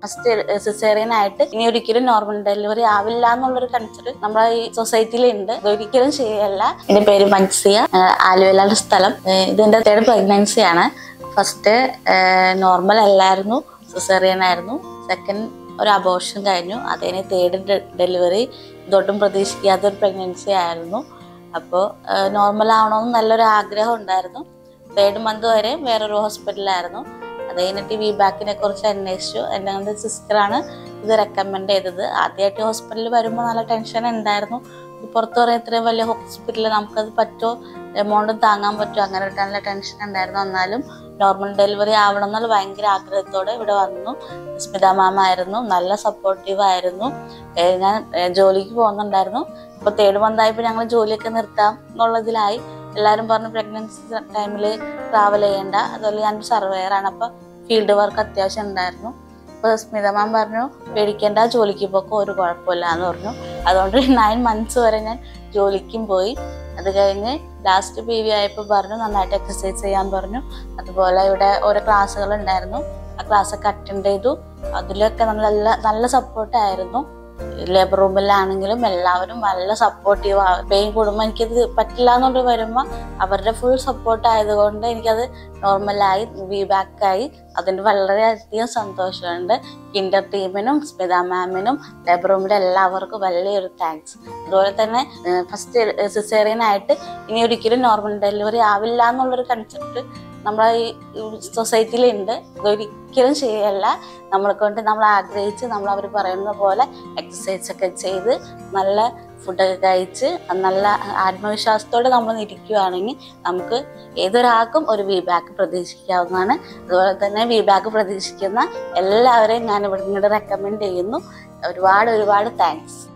First caesarean ആയിട്ട് ഇനി ഒരിക്കലും നോർമൽ ഡെലിവറി ആവില്ല എന്നുള്ളൊരു കൺസെപ്റ്റ് നമ്മുടെ ഈ സൊസൈറ്റിയിലുണ്ട്. ഇതൊരിക്കലും ശരിയല്ല. എന്റെ പേര് മൻസിയ, ആലുവയിലാണ് സ്ഥലം. ഇതിന്റെ 3rd പ്രഗ്നൻസി ആണ്. ഫസ്റ്റ് നോർമൽ അല്ലായിരുന്നു, സിസേറിയൻ ആയിരുന്നു. സെക്കൻഡ് ഒരു അബോർഷൻ കഴിഞ്ഞു. അതിന് 3rd ഡെലിവറി ഇതൊട്ടും പ്രതീക്ഷിക്കാത്തൊരു പ്രഗ്നൻസി ആയിരുന്നു. അപ്പോൾ നോർമൽ ആവണമെന്ന് നല്ലൊരു ആഗ്രഹം ഉണ്ടായിരുന്നു. 3rd മന്ത് വരെ വേറൊരു ഹോസ്പിറ്റലായിരുന്നു. അത് കഴിഞ്ഞിട്ട് VBAC-നെ കുറിച്ച് അന്വേഷിച്ചു. എൻ്റെ സിസ്റ്ററാണ് ഇത് റെക്കമെൻഡ് ചെയ്തത്. ആദ്യമായിട്ട് ഹോസ്പിറ്റലിൽ വരുമ്പോൾ നല്ല ടെൻഷൻ ഉണ്ടായിരുന്നു. പുറത്ത് പറയാൻ ഇത്രയും വലിയ ഹോസ്പിറ്റലിൽ നമുക്കത് പറ്റുമോ, എമൗണ്ട് താങ്ങാൻ പറ്റുമോ, അങ്ങനെ നല്ല ടെൻഷൻ ഉണ്ടായിരുന്നു. എന്നാലും നോർമൽ ഡെലിവറി ആവണം എന്നുള്ള ഭയങ്കര ആഗ്രഹത്തോടെ ഇവിടെ വന്നു. സ്മിത മാം ആയിരുന്നു, നല്ല സപ്പോർട്ടീവ് ആയിരുന്നു. ഞാൻ ജോലിക്ക് പോകുന്നുണ്ടായിരുന്നു. ഇപ്പോൾ 3rd മന്ത് ആയപ്പോൾ ഞങ്ങൾ ജോലിയൊക്കെ നിർത്താം എന്നുള്ളതിലായി. എല്ലാവരും പറഞ്ഞു പ്രഗ്നൻസി ടൈമിൽ ട്രാവൽ ചെയ്യേണ്ട, അതുപോലെ ഞാൻ സർവേയറാണ്, അപ്പോൾ ഫീൽഡ് വർക്ക് അത്യാവശ്യം ഉണ്ടായിരുന്നു. അപ്പോൾ സ്മിത മാം പറഞ്ഞു പേടിക്കേണ്ട, ജോലിക്ക് പോക്കോ, ഒരു കുഴപ്പമില്ല എന്ന് പറഞ്ഞു. അതുകൊണ്ട് 9 മന്ത്സ് വരെ ഞാൻ ജോലിക്കും പോയി. അത് കഴിഞ്ഞ് ലാസ്റ്റ് PV ആയപ്പോൾ പറഞ്ഞു നന്നായിട്ട് എക്സസൈസ് ചെയ്യാൻ പറഞ്ഞു. അതുപോലെ ഇവിടെ ഓരോ ക്ലാസ്സുകൾ ഉണ്ടായിരുന്നു, ആ ക്ലാസ്സൊക്കെ അറ്റൻഡ് ചെയ്തു. അതിലൊക്കെ നല്ല സപ്പോർട്ടായിരുന്നു. ലേബർ റൂമിലാണെങ്കിലും എല്ലാവരും നല്ല സപ്പോർട്ടീവ്. പെയിൻ കൂടുമ്പോൾ എനിക്കത് പറ്റില്ല എന്നുള്ളത് വരുമ്പോൾ അവരുടെ ഫുൾ സപ്പോർട്ട് ആയതുകൊണ്ട് എനിക്കത് നോർമലായി, VBAC ആയി. അതിന് വളരെയധികം സന്തോഷമുണ്ട്. കിൻഡർ ടീമിനും സ്മിത മാമിനും ലേബർ റൂമിലെ എല്ലാവർക്കും വലിയൊരു താങ്ക്സ്. അതുപോലെ തന്നെ ഫസ്റ്റ് സിസേറിയൻ ആയിട്ട് ഇനി ഒരിക്കലും നോർമൽ ഡെലിവറി ആവില്ല എന്നുള്ളൊരു കൺസെപ്റ്റ് നമ്മളെ ഈ സൊസൈറ്റിയിലുണ്ട്. ഇതൊരിക്കലും ശരിയല്ല. നമ്മളെ കൊണ്ട് നമ്മൾ ആഗ്രഹിച്ച് നമ്മൾ അവർ പറയുന്ന പോലെ എക്സസൈസ് ഒക്കെ ചെയ്ത് നല്ല ഫുഡൊക്കെ കഴിച്ച് നല്ല ആത്മവിശ്വാസത്തോടെ നമ്മൾ ഇരിക്കുകയാണെങ്കിൽ നമുക്ക് ഏതൊരാൾക്കും ഒരു VBAC പ്രതീക്ഷിക്കാവുന്നതാണ്. അതുപോലെ തന്നെ VBAC പ്രതീക്ഷിക്കുന്ന എല്ലാവരെയും ഞാൻ ഇവിടെ റെക്കമെൻഡ് ചെയ്യുന്നു. ഒരുപാട് താങ്ക്സ്.